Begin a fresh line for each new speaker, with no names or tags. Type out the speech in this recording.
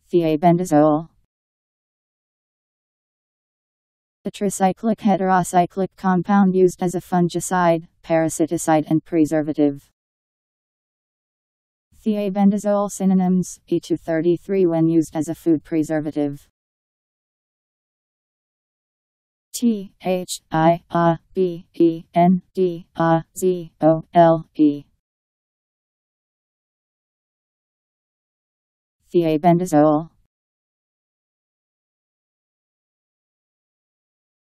Thiabendazole. A tricyclic heterocyclic compound used as a fungicide, parasiticide and preservative. Thiabendazole synonyms: E233 when used as a food preservative. Thiabendazole. Thiabendazole.